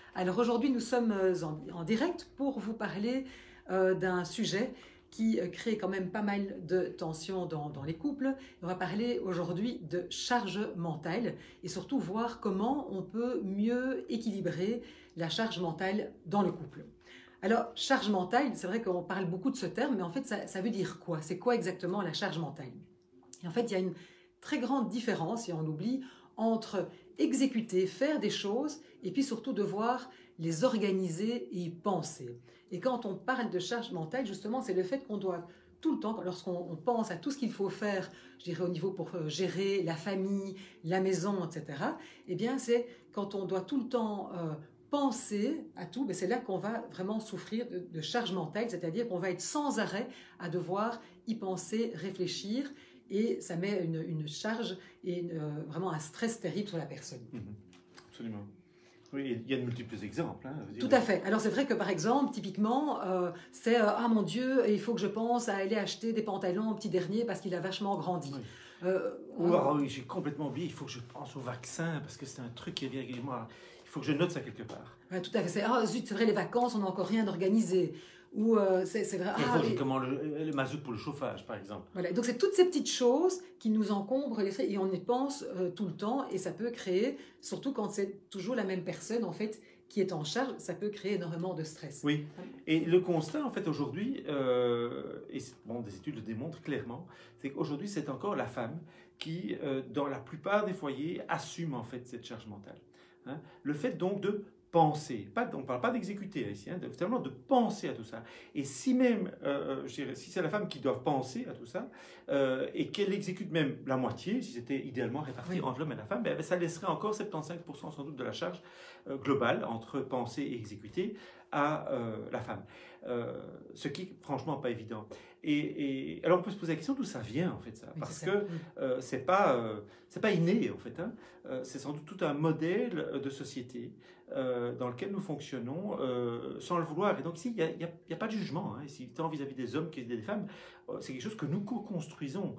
Alors aujourd'hui, nous sommes en direct pour vous parler d'un sujet qui crée quand même pas mal de tensions dans les couples. On va parler aujourd'hui de charge mentale et surtout voir comment on peut mieux équilibrer la charge mentale dans le couple. Alors, charge mentale, c'est vrai qu'on parle beaucoup de ce terme, mais en fait, ça veut dire quoi? C'est quoi exactement la charge mentale? Et en fait, il y a une très grande différence, et on oublie, entre exécuter, faire des choses, et puis surtout devoir les organiser et y penser. Et quand on parle de charge mentale, justement, c'est le fait qu'on doit tout le temps, lorsqu'on pense à tout ce qu'il faut faire, je dirais au niveau pour gérer la famille, la maison, etc., eh bien, c'est quand on doit tout le temps penser à tout, c'est là qu'on va vraiment souffrir de charge mentale, c'est-à-dire qu'on va être sans arrêt à devoir y penser, réfléchir, et ça met une charge et vraiment un stress terrible sur la personne. Absolument. Oui, il y a de multiples exemples. Tout à fait. Alors c'est vrai que par exemple, typiquement, c'est ah mon Dieu, il faut que je pense à aller acheter des pantalons au petit dernier parce qu'il a vachement grandi. Oui. Ou alors, oui, j'ai complètement oublié, il faut que je pense au vaccin parce que c'est un truc qui revient régulièrement. Il faut que je note ça quelque part. Ouais, tout à fait. C'est ah zut, c'est vrai, les vacances, on n'a encore rien organisé. Ou c'est vrai. Il faut comment le mazout pour le chauffage, par exemple. Voilà. Donc c'est toutes ces petites choses qui nous encombrent l'esprit et on y pense tout le temps et ça peut créer, surtout quand c'est toujours la même personne en fait qui est en charge, ça peut créer énormément de stress. Oui. Et le constat en fait aujourd'hui, et bon, des études le démontrent clairement, c'est qu'aujourd'hui c'est encore la femme qui, dans la plupart des foyers, assume en fait cette charge mentale. Le fait donc de penser, on ne parle pas d'exécuter ici, finalement de penser à tout ça. Et si même, je dirais, si c'est la femme qui doit penser à tout ça, et qu'elle exécute même la moitié, si c'était idéalement réparti entre l'homme et la femme, ça laisserait encore 75% sans doute de la charge globale entre penser et exécuter à la femme. Ce qui est franchement pas évident. Et alors on peut se poser la question d'où ça vient en fait ça, parce que c'est pas inné en fait. C'est sans doute tout un modèle de société dans lequel nous fonctionnons sans le vouloir. Et donc ici il y a pas de jugement ici, tant vis-à-vis des hommes que des femmes. C'est quelque chose que nous co-construisons,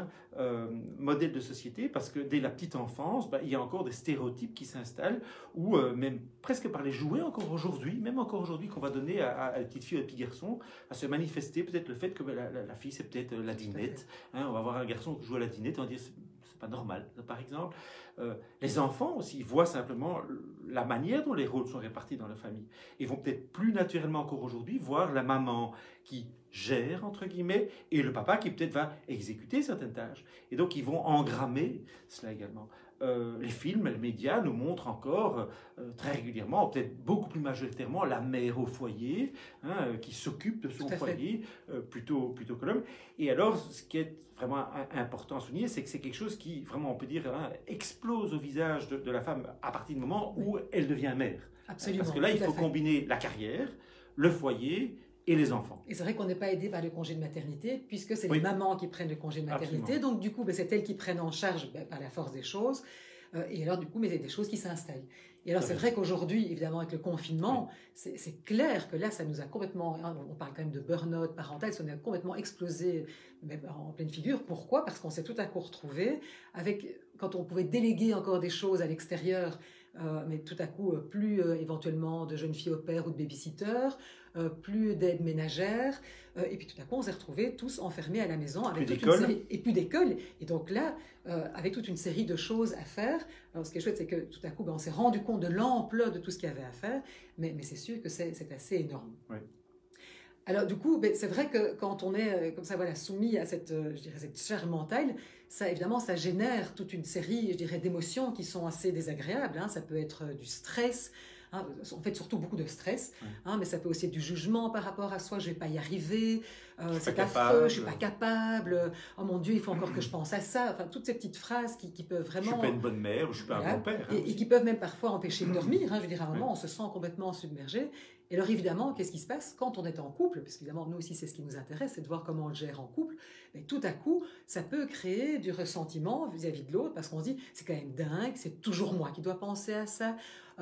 modèle de société, parce que dès la petite enfance, il y a encore des stéréotypes qui s'installent, ou même presque par les jouets encore aujourd'hui, même encore aujourd'hui qu'on va donner à la petite fille ou au petit garçon, à se manifester peut-être le fait que la fille c'est peut-être la dinette. On va voir un garçon qui joue à la dinette, on va dire c'est pas normal, par exemple. Les enfants aussi voient simplement la manière dont les rôles sont répartis dans la famille. Ils vont peut-être plus naturellement encore aujourd'hui voir la maman qui gère, entre guillemets, et le papa qui peut-être va exécuter certaines tâches. Et donc, ils vont engrammer cela également. Les films, les médias nous montrent encore très régulièrement, peut-être beaucoup plus majoritairement, la mère au foyer, qui s'occupe de son foyer plutôt que l'homme. Et alors, ce qui est vraiment important à souligner, c'est que c'est quelque chose qui, vraiment, on peut dire, explose au visage de la femme à partir du moment où elle devient mère. Absolument. Parce que là, il faut combiner la carrière, le foyer et les enfants. Et c'est vrai qu'on n'est pas aidé par le congé de maternité, puisque c'est les mamans qui prennent le congé de maternité. Absolument. Donc, du coup, c'est elles qui prennent en charge par la force des choses. Et alors, du coup, il y a des choses qui s'installent. Et alors, c'est vrai qu'aujourd'hui, évidemment, avec le confinement, c'est clair que là, ça nous a complètement... On parle quand même de burn-out parental, ça nous a complètement explosé même en pleine figure. Pourquoi? Parce qu'on s'est tout à coup retrouvé avec... Quand on pouvait déléguer encore des choses à l'extérieur, mais tout à coup, plus éventuellement de jeunes filles au père ou de babysitter, plus d'aide ménagère, et puis tout à coup on s'est retrouvés tous enfermés à la maison avec toute une série, et plus d'école, et donc là avec toute une série de choses à faire. Alors ce qui est chouette, c'est que tout à coup on s'est rendu compte de l'ampleur de tout ce qu'il y avait à faire, mais c'est sûr que c'est assez énorme. Oui. Alors du coup, c'est vrai que quand on est comme ça, voilà, soumis à cette, je dirais, cette charge mentale, ça évidemment, ça génère toute une série, je dirais, d'émotions qui sont assez désagréables. Ça peut être du stress, en fait surtout beaucoup de stress, mais ça peut aussi être du jugement par rapport à soi, je vais pas y arriver, c'est affreux, je suis pas capable, oh mon Dieu, il faut encore que je pense à ça, enfin toutes ces petites phrases qui peuvent vraiment... Je suis pas une bonne mère, je suis pas un bon père. Et qui peuvent même parfois empêcher de dormir, je veux dire, à un moment on se sent complètement submergé. Et alors évidemment, qu'est-ce qui se passe quand on est en couple? Parce qu'évidemment, nous aussi, c'est ce qui nous intéresse, c'est de voir comment on le gère en couple. Mais tout à coup, ça peut créer du ressentiment vis-à-vis de l'autre, parce qu'on se dit, c'est quand même dingue, c'est toujours moi qui dois penser à ça,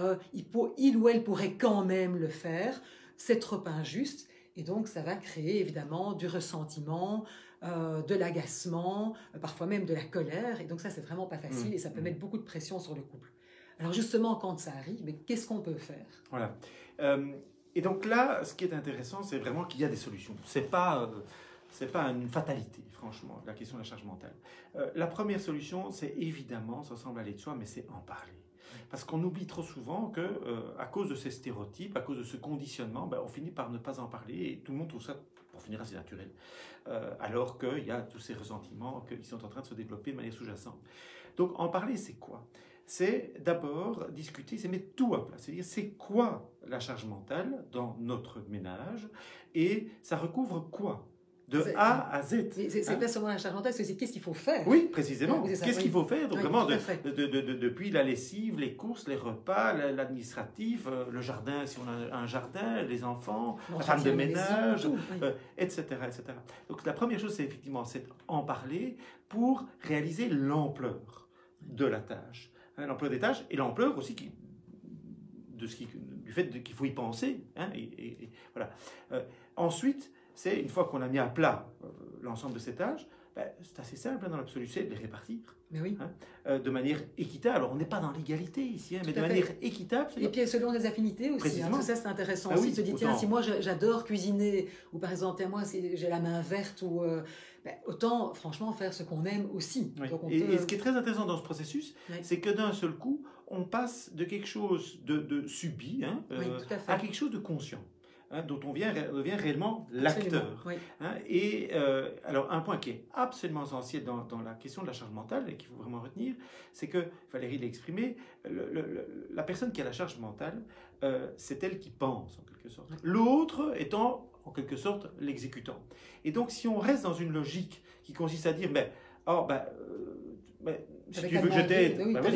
il ou elle pourrait quand même le faire, c'est trop injuste. Et donc, ça va créer évidemment du ressentiment, de l'agacement, parfois même de la colère. Et donc ça, c'est vraiment pas facile et ça peut mettre beaucoup de pression sur le couple. Alors justement, quand ça arrive, mais qu'est-ce qu'on peut faire? Voilà. Et donc là, ce qui est intéressant, c'est vraiment qu'il y a des solutions. C'est pas une fatalité, franchement, la question de la charge mentale. La première solution, c'est évidemment, ça semble aller de soi, mais c'est en parler. Parce qu'on oublie trop souvent que, à cause de ces stéréotypes, à cause de ce conditionnement, on finit par ne pas en parler et tout le monde trouve ça, pour finir, assez naturel. Alors qu'il y a tous ces ressentiments qui sont en train de se développer de manière sous-jacente. Donc, en parler, c'est quoi? C'est d'abord discuter, c'est mettre tout à plat. C'est-à-dire, c'est quoi la charge mentale dans notre ménage et ça recouvre quoi? De A à Z. C'est pas seulement la charge mentale, c'est qu'est-ce qu'il faut faire. Oui, précisément. Oui, qu'est-ce qu'il faut faire? Donc, vraiment, fait. depuis la lessive, les courses, les repas, l'administratif, le jardin, si on a un jardin, les enfants, la femme de ménage, etc., etc. Donc, la première chose, c'est effectivement en parler pour réaliser l'ampleur de la tâche. L'ampleur des tâches et l'ampleur aussi du fait qu'il faut y penser. Voilà. Ensuite, c'est une fois qu'on a mis à plat l'ensemble de ces tâches, c'est assez simple dans l'absolu, c'est de les répartir. Mais oui. De manière équitable. Alors, on n'est pas dans l'égalité ici, mais de manière équitable. Et puis, selon les affinités aussi. Tout ça, c'est intéressant aussi de se dire, tiens, si moi j'adore cuisiner, ou par exemple, moi, si j'ai la main verte, ou autant, franchement, faire ce qu'on aime aussi. Oui. Donc, et ce qui est très intéressant dans ce processus, c'est que d'un seul coup, on passe de quelque chose de subi à quelque chose de conscient. Dont on devient réellement l'acteur. Oui. Alors, un point qui est absolument essentiel dans la question de la charge mentale et qu'il faut vraiment retenir, c'est que, Valérie l'a exprimé, la personne qui a la charge mentale, c'est elle qui pense, en quelque sorte. L'autre étant, en quelque sorte, l'exécutant. Et donc, si on reste dans une logique qui consiste à dire, si tu veux que je t'aide,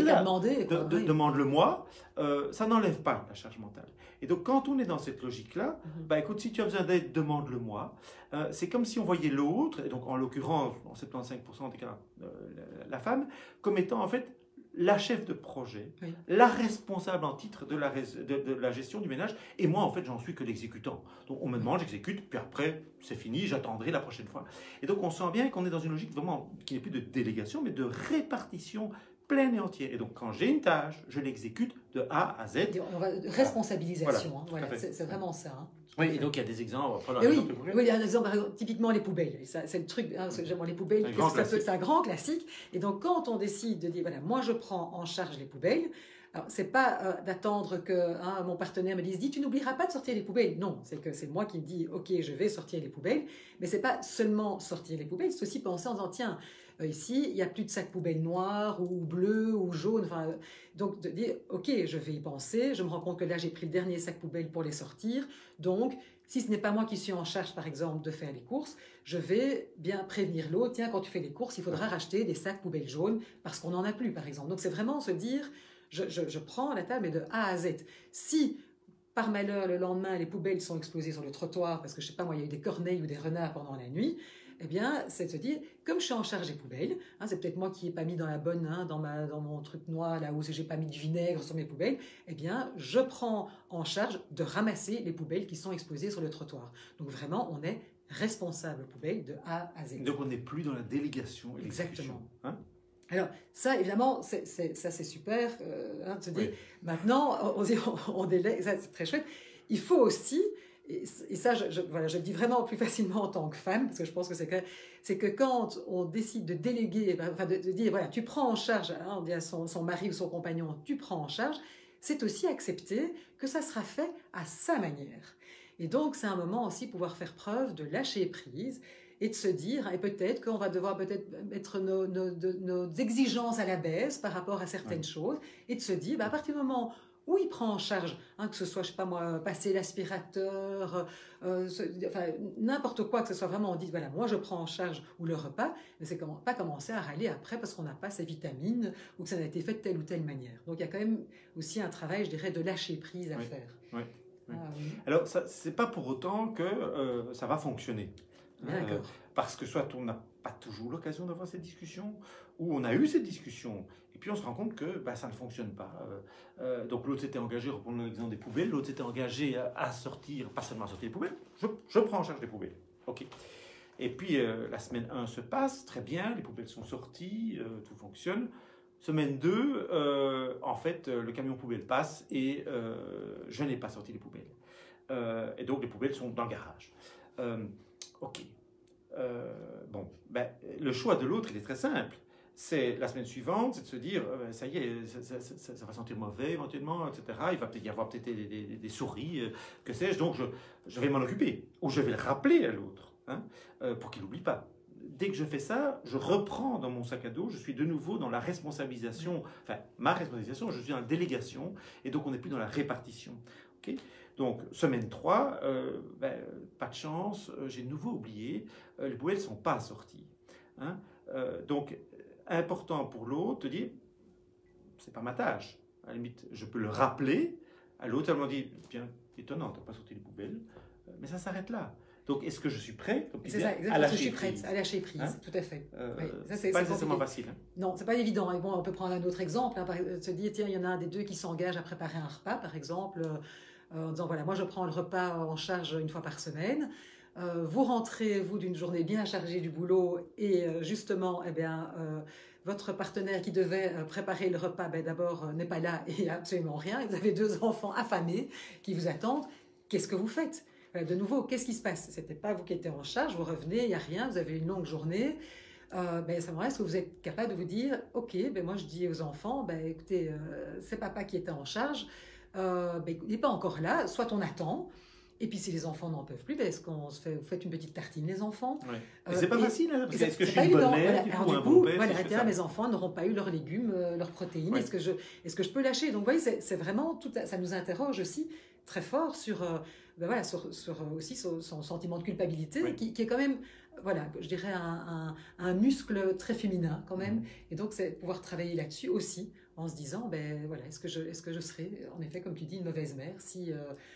demande-le-moi, ça n'enlève pas la charge mentale. Et donc, quand on est dans cette logique-là, écoute, si tu as besoin d'aide, demande-le-moi. C'est comme si on voyait l'autre, et donc en l'occurrence, en 75% des cas, la femme, comme étant en fait la chef de projet, la responsable en titre de la gestion du ménage, et moi, en fait, j'en suis que l'exécutant. Donc, on me demande, j'exécute, puis après, c'est fini, j'attendrai la prochaine fois. Et donc, on sent bien qu'on est dans une logique vraiment qui n'est plus de délégation, mais de répartition pleine et entière. Et donc, quand j'ai une tâche, je l'exécute de A à Z. Responsabilisation, voilà. C'est vraiment ça. Oui, et donc il y a des exemples. Oui, il y a un exemple, par exemple, typiquement les poubelles. C'est le truc, les poubelles, c'est un grand classique. Et donc, quand on décide de dire, voilà, moi je prends en charge les poubelles, alors c'est pas d'attendre que mon partenaire me dise, tu n'oublieras pas de sortir les poubelles. Non, c'est que c'est moi qui me dis, ok, je vais sortir les poubelles. Mais c'est pas seulement sortir les poubelles, c'est aussi penser en disant, tiens, ici, il n'y a plus de sacs poubelles noirs ou bleus ou jaunes. Donc, de dire, ok, je vais y penser. Je me rends compte que là, j'ai pris le dernier sac poubelle pour les sortir. Donc, si ce n'est pas moi qui suis en charge, par exemple, de faire les courses, je vais bien prévenir l'autre. Tiens, quand tu fais les courses, il faudra racheter des sacs poubelles jaunes parce qu'on n'en a plus, par exemple. Donc, c'est vraiment se dire, je prends la table et de A à Z. Si, par malheur, le lendemain, les poubelles sont explosées sur le trottoir parce que, je ne sais pas moi, il y a eu des corneilles ou des renards pendant la nuit, eh bien, c'est de se dire, comme je suis en charge des poubelles, c'est peut-être moi qui n'ai pas mis dans la bonne, dans mon truc noir, là où je n'ai pas mis du vinaigre sur mes poubelles, eh bien, je prends en charge de ramasser les poubelles qui sont exposées sur le trottoir. Donc vraiment, on est responsable poubelles de A à Z. Donc on n'est plus dans la délégation et l'exécution. Exactement. Alors, ça, évidemment, c'est super, de se dire, maintenant, on délègue, ça c'est très chouette. Il faut aussi... Et ça, je le dis vraiment plus facilement en tant que femme, parce que je pense que c'est que quand on décide de déléguer, de dire, voilà, tu prends en charge, on dit à son mari ou son compagnon, tu prends en charge, c'est aussi accepter que ça sera fait à sa manière. Et donc, c'est un moment aussi pouvoir faire preuve de lâcher prise et de se dire, et peut-être qu'on va devoir mettre nos exigences à la baisse par rapport à certaines choses, et de se dire, à partir du moment où il prend en charge, que ce soit, je sais pas moi, passer l'aspirateur, n'importe quoi, que ce soit vraiment, on dit, voilà, moi je prends en charge, ou le repas, mais c'est pas commencer à râler après parce qu'on n'a pas ses vitamines, ou que ça n'a été fait de telle ou telle manière. Donc il y a quand même aussi un travail, je dirais, de lâcher prise à faire. Oui. Alors, c'est pas pour autant que ça va fonctionner. Parce que soit on n'a pas toujours l'occasion d'avoir cette discussion, ou on a eu cette discussion, et puis on se rend compte que ça ne fonctionne pas. Donc l'autre s'était engagé, reprenons l'exemple des poubelles, l'autre s'était engagé à sortir, pas seulement à sortir les poubelles, je prends en charge les poubelles. Ok. Et puis la semaine 1 se passe, très bien, les poubelles sont sorties, tout fonctionne. Semaine 2, en fait, le camion poubelle passe et je n'ai pas sorti les poubelles. Et donc, les poubelles sont dans le garage. Ok. Bon, ben, le choix de l'autre, il est très simple. C'est la semaine suivante, c'est de se dire, ça y est, ça va sentir mauvais éventuellement, etc. Il va peut-être y avoir peut-être des souris, que sais-je. Donc, je vais m'en occuper. Ou je vais le rappeler à l'autre, hein, pour qu'il n'oublie pas. Dès que je fais ça, je reprends dans mon sac à dos, je suis de nouveau dans la responsabilisation, enfin, ma responsabilisation, je suis dans la délégation, et donc on n'est plus dans la répartition. Okay. Donc, semaine 3, ben, pas de chance, j'ai de nouveau oublié, les poubelles ne sont pas sorties. Hein. Donc, important pour l'autre de dire, c'est pas ma tâche. À la limite, je peux le rappeler. À l'autre, elle m'a dit, bien étonnant, tu n'as pas sorti les poubelles, mais ça s'arrête là. Donc, est-ce que je suis prêt c'est ça, exactement, à lâcher prise. Je suis prête à lâcher prise, hein, tout à fait. Oui, c'est pas nécessairement facile. Hein. Non, c'est pas évident. Et bon, on peut prendre un autre exemple. Hein, se dire, tiens, il y en a un des deux qui s'engage à préparer un repas, par exemple, en disant, voilà, moi je prends le repas en charge une fois par semaine. Vous rentrez, vous, d'une journée bien chargée du boulot et justement, eh bien, votre partenaire qui devait préparer le repas, ben, d'abord, n'est pas là et absolument rien. Vous avez 2 enfants affamés qui vous attendent. Qu'est-ce que vous faites ? De nouveau, qu'est-ce qui se passe? Ce n'était pas vous qui étiez en charge, vous revenez, il n'y a rien, vous avez une longue journée. Ben, ça me reste que vous êtes capable de vous dire, ok, ben, moi je dis aux enfants, ben, écoutez, c'est papa qui était en charge, ben, il n'est pas encore là, soit on attend, et puis si les enfants n'en peuvent plus, ben, est-ce qu'on se fait, vous faites une petite tartine les enfants? Ouais. C'est pas facile, hein, parce que est-ce que je suis une évident. bonne mère, voilà. du coup, voilà, mes enfants n'auront pas eu leurs légumes, leurs protéines, ouais. Est-ce que je peux lâcher? Donc vous voyez, c'est vraiment, ça nous interroge aussi très fort sur... ben voilà, aussi son sentiment de culpabilité, oui. qui est quand même, voilà, je dirais un muscle très féminin quand même. Et donc, c'est pouvoir travailler là-dessus aussi, en se disant, ben voilà, est-ce que je serais, en effet, comme tu dis, une mauvaise mère si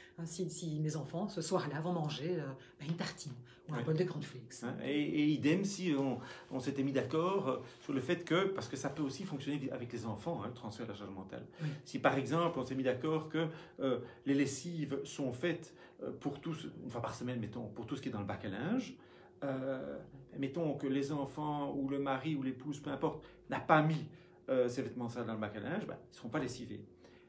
mes enfants, ce soir-là, vont manger une tartine ou un bol de cornflakes. Et idem si on s'était mis d'accord sur le fait que, parce que ça peut aussi fonctionner avec les enfants, hein, le transfert de la charge mentale. Oui. Si par exemple, on s'est mis d'accord que les lessives sont faites pour tous, une fois par semaine, mettons, pour tout ce qui est dans le bac à linge, mettons que les enfants ou le mari ou l'épouse, peu importe, n'a pas mis ces vêtements sales dans le bac à linge, ben, ils ne seront pas lessivés.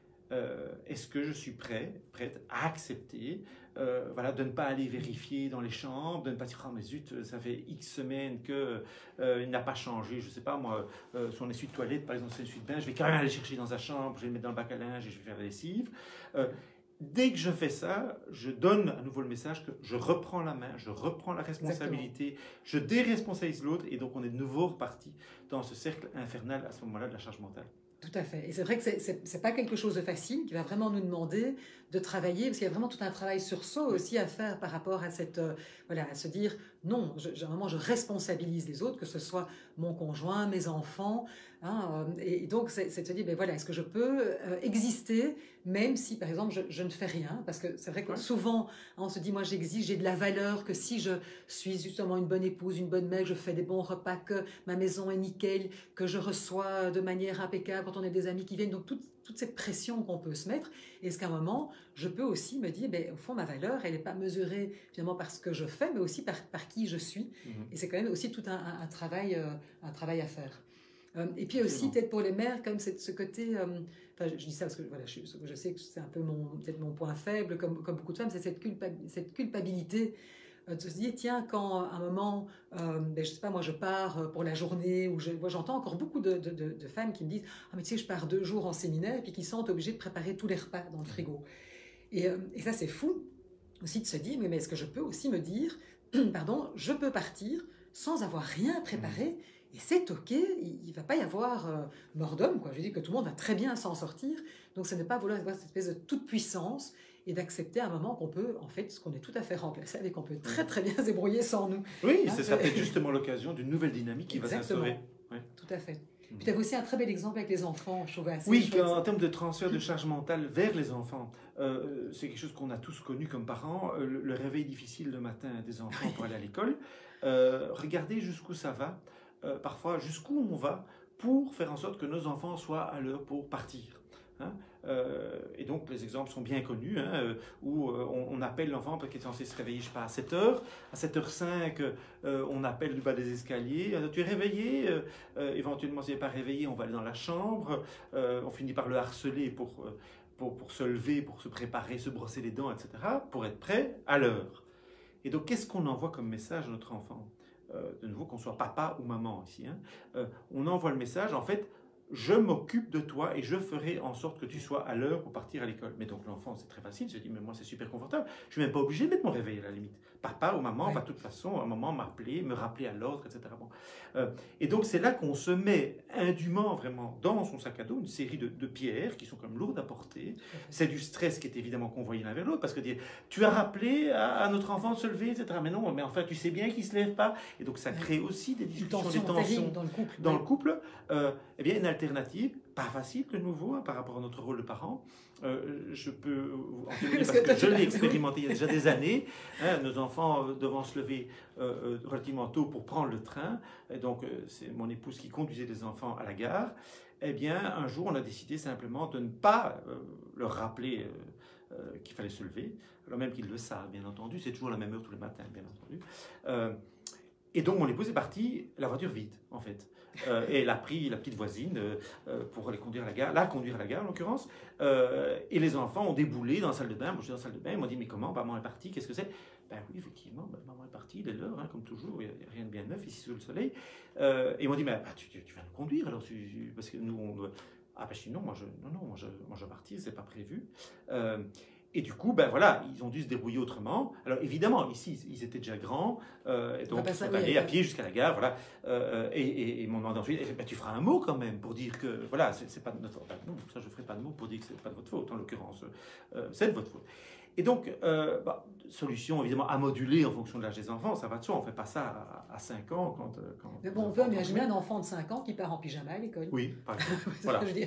Est-ce que je suis prête à accepter voilà, de ne pas aller vérifier dans les chambres, de ne pas dire « Oh mais zut, ça fait X semaines qu'il n'a pas changé, je ne sais pas moi, son essuie de toilette, par exemple, son essuie de bain, je vais quand même aller chercher dans sa chambre, je vais le mettre dans le bac à linge et je vais faire la lessive. » Dès que je fais ça, je donne à nouveau le message que je reprends la main, je reprends la responsabilité, exactement. Je déresponsabilise l'autre et donc on est de nouveau reparti dans ce cercle infernal à ce moment-là de la charge mentale. Tout à fait. Et c'est vrai que ce n'est pas quelque chose de facile qui va vraiment nous demander de travailler, parce qu'il y a vraiment tout un travail sur soi aussi à faire par rapport à cette, voilà, à se dire non, vraiment je responsabilise les autres, que ce soit mon conjoint, mes enfants, hein, et donc c'est de se dire, ben voilà, est-ce que je peux exister même si par exemple je ne fais rien, parce que c'est vrai que souvent on se dit moi j'existe, j'ai de la valeur que si je suis justement une bonne épouse, une bonne mère, je fais des bons repas, que ma maison est nickel, que je reçois de manière impeccable quand on a des amis qui viennent, donc toute cette pression qu'on peut se mettre. Est-ce qu'à un moment, je peux aussi me dire, ben, au fond, ma valeur, elle n'est pas mesurée finalement par ce que je fais, mais aussi par qui je suis. Et c'est quand même aussi tout un travail à faire. Et puis aussi, peut-être pour les mères, comme ce côté... Enfin, je dis ça parce que voilà, je sais que c'est un peu peut-être mon point faible, comme beaucoup de femmes, c'est cette culpabilité de se dire, tiens, quand à un moment, ben, je sais pas, moi je pars pour la journée, ou moi j'entends encore beaucoup de femmes qui me disent, ah mais tu sais, je pars 2 jours en séminaire, et puis qui sont obligées de préparer tous les repas dans le frigo. Et ça c'est fou aussi de se dire, mais est-ce que je peux aussi me dire, pardon, je peux partir sans avoir rien préparé, et c'est ok, il ne va pas y avoir mort d'homme, quoi. Je dis que tout le monde va très bien s'en sortir, donc ce n'est pas vouloir avoir cette espèce de toute puissance, et d'accepter à un moment qu'on peut, en fait, ce qu'on est tout à fait remplaçable et qu'on peut très très bien se débrouiller sans nous. Oui, hein, ça peut être justement l'occasion d'une nouvelle dynamique qui va s'instaurer. Oui. Tout à fait. Puis tu as aussi un très bel exemple avec les enfants, je trouvais assez oui, chouette. En termes de transfert de charge mentale vers les enfants, c'est quelque chose qu'on a tous connu comme parents, le réveil difficile le matin des enfants pour aller à l'école. Regardez jusqu'où ça va, parfois jusqu'où on va pour faire en sorte que nos enfants soient à l'heure pour partir. hein. Et donc les exemples sont bien connus, hein, où on appelle l'enfant parce qu'il est censé se réveiller, je sais pas, à 7 heures. À 7h05, on appelle du bas des escaliers. Tu es réveillé? Éventuellement, s'il n'est pas réveillé, on va aller dans la chambre. On finit par le harceler pour se lever, pour se préparer, se brosser les dents, etc., pour être prêt à l'heure. Et donc, qu'est-ce qu'on envoie comme message à notre enfant? De nouveau, qu'on soit papa ou maman ici, hein, on envoie le message, en fait, je m'occupe de toi et je ferai en sorte que tu sois à l'heure pour partir à l'école. Mais donc l'enfant, c'est très facile, il se dit, mais moi c'est super confortable, je ne suis même pas obligé de mettre mon réveil à la limite. Papa ou maman va de toute façon à un moment m'appeler, me rappeler à l'ordre, etc. Bon. Et donc c'est là qu'on se met indûment vraiment dans son sac à dos une série de pierres qui sont comme lourdes à porter. C'est du stress qui est évidemment convoyé l'un vers l'autre parce que dire, tu as rappelé à notre enfant de se lever, etc. Mais non, mais enfin tu sais bien qu'il ne se lève pas. Et donc ça crée aussi des discussions, des tensions dans le couple. Eh bien, une alternative, pas facile de nouveau, hein, par rapport à notre rôle de parent. Je peux en témoigner parce que je l'ai expérimenté il y a déjà des années. Hein, nos enfants devant se lever relativement tôt pour prendre le train. Et donc, c'est mon épouse qui conduisait les enfants à la gare. Eh bien, un jour, on a décidé simplement de ne pas leur rappeler qu'il fallait se lever, alors même qu'ils le savent, bien entendu. C'est toujours la même heure tous les matins, bien entendu. Et donc, mon épouse est partie, la voiture vide, en fait. Et elle a pris la petite voisine pour les conduire à la gare, en l'occurrence. Et les enfants ont déboulé dans la salle de bain. Moi, je suis dans la salle de bain. Ils m'ont dit, mais comment? Maman est partie, qu'est-ce que c'est? Ben oui, effectivement, maman est partie, il est l'heure, hein, comme toujours. Il n'y a rien de bien neuf ici sous le soleil. Et ils m'ont dit, mais tu vas nous conduire alors, parce que nous, on doit... Ah ben je dis non, moi je partis, c'est pas prévu. Et du coup, ben voilà, ils ont dû se débrouiller autrement. Alors évidemment, ici, ils étaient déjà grands, et donc ils sont allés à pied jusqu'à la gare, voilà. Et m'ont demandé ensuite, ben, tu feras un mot quand même pour dire que, voilà, c'est pas de notre faute. Ben, non, ça je ferai pas de mot pour dire que c'est pas de votre faute, en l'occurrence, c'est de votre faute. Et donc, solution évidemment à moduler en fonction de l'âge des enfants, ça va de soi, on ne fait pas ça à 5 ans. Mais bon, on peut imaginer un enfant de 5 ans qui part en pyjama à l'école. Oui, par exemple. C'est ce que je veux dire.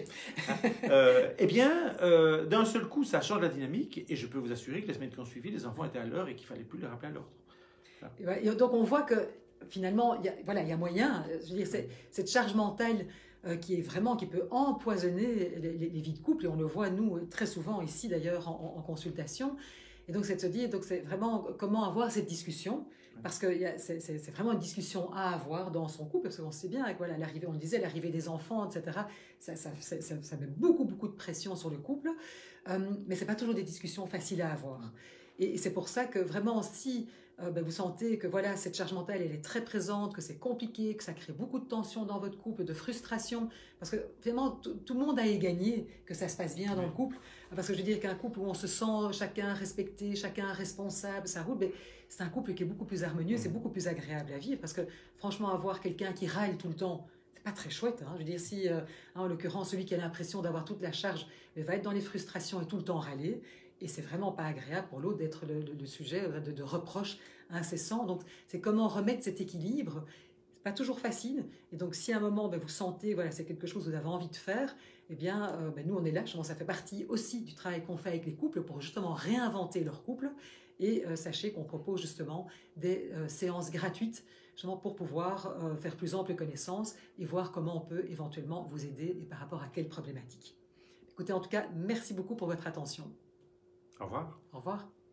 Eh bien, d'un seul coup, ça change la dynamique et je peux vous assurer que les semaines qui ont suivi, les enfants étaient à l'heure et qu'il ne fallait plus les rappeler à l'ordre. Voilà. Et donc, on voit que finalement, il y a moyen, je veux dire, cette charge mentale qui peut empoisonner les vies de couple, et on le voit nous très souvent ici d'ailleurs en consultation. Et donc c'est de se dire, donc c'est vraiment comment avoir cette discussion, parce que c'est vraiment une discussion à avoir dans son couple, parce qu'on sait bien que voilà, l'arrivée, on le disait, l'arrivée des enfants, etc., ça met beaucoup de pression sur le couple, mais c'est pas toujours des discussions faciles à avoir. Et c'est pour ça que vraiment, si vous sentez que voilà, cette charge mentale, elle est très présente, que c'est compliqué, que ça crée beaucoup de tension dans votre couple, de frustration, parce que vraiment, tout le monde a à y gagner, que ça se passe bien dans le couple, parce que je veux dire qu'un couple où on se sent chacun respecté, chacun responsable, ça roule, mais c'est un couple qui est beaucoup plus harmonieux, c'est beaucoup plus agréable à vivre, parce que franchement, avoir quelqu'un qui râle tout le temps, c'est pas très chouette. Hein. Je veux dire, si en l'occurrence, celui qui a l'impression d'avoir toute la charge va être dans les frustrations et tout le temps râler, et c'est vraiment pas agréable pour l'autre d'être le sujet de reproches incessants. Donc, c'est comment remettre cet équilibre. C'est pas toujours facile. Et donc, si à un moment, vous sentez, voilà, c'est quelque chose que vous avez envie de faire, eh bien, nous, on est là. Ça fait partie aussi du travail qu'on fait avec les couples pour justement réinventer leur couple. Et sachez qu'on propose justement des séances gratuites justement pour pouvoir faire plus ample connaissance et voir comment on peut éventuellement vous aider et par rapport à quelles problématiques. Écoutez, en tout cas, merci beaucoup pour votre attention. Au revoir. Au revoir.